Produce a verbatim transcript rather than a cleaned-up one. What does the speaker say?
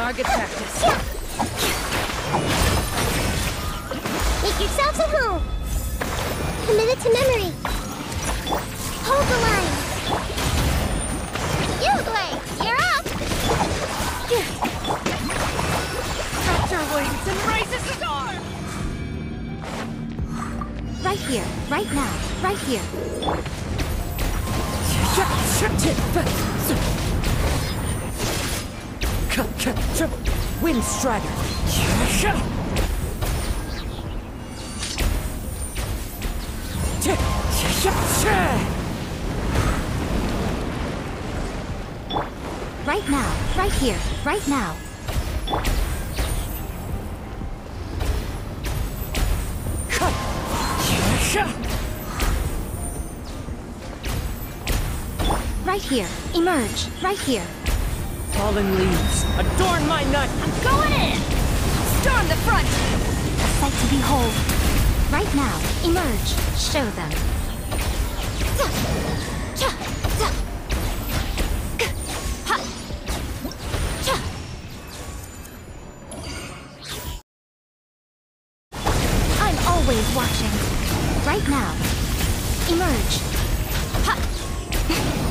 Target practice. Make yourselves at home. Commit it to memory. Hold the line. You, Blake, you're up. Capture wings and raises his arm. Right here, right now, right here. Wind Strider. Right now, right here, right now. Right here, emerge, right here. Fallen leaves, adorn my nut! I'm going in! Storm the front! A sight to behold. Right now, emerge, show them. I'm always watching. Right now, emerge.